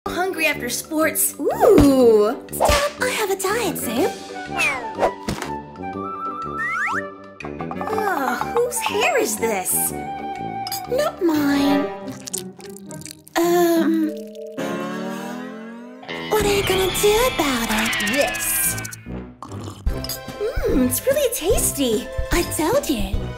hungry after sports. Ooh! Stop, I have a diet, Sam. Oh, whose hair is this? Not mine. What are you gonna do about it? This. It's really tasty. I told you.